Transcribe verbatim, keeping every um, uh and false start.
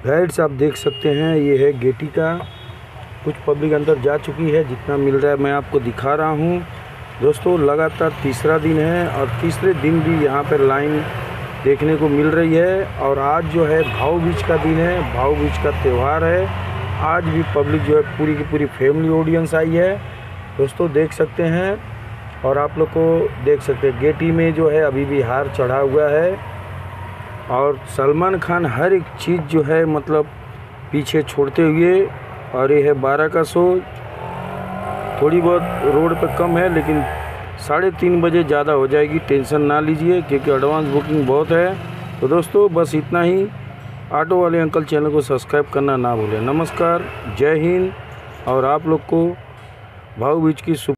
Guides आप देख सकते हैं ये है गेटी का। कुछ पब्लिक अंदर जा चुकी है, जितना मिल रहा है मैं आपको दिखा रहा हूँ। दोस्तों लगातार तीसरा दिन है और तीसरे दिन भी यहाँ पर लाइन देखने को मिल रही है। और आज जो है भाव बीज का दिन है, भाव बीज का त्यौहार है। आज भी पब्लिक जो है पूरी की पूरी फैमिली ऑडियंस आई है दोस्तों, देख सकते हैं। और आप लोग को देख सकते हैं गेटी में जो है अभी भी हार चढ़ा हुआ है। और सलमान खान हर एक चीज़ जो है मतलब पीछे छोड़ते हुए। और ये है बारह का शो, थोड़ी बहुत रोड पे कम है लेकिन साढ़े तीन बजे ज़्यादा हो जाएगी, टेंशन ना लीजिए क्योंकि एडवांस बुकिंग बहुत है। तो दोस्तों बस इतना ही। ऑटो वाले अंकल चैनल को सब्सक्राइब करना ना भूलें। नमस्कार, जय हिंद। और आप लोग को भाव बीज की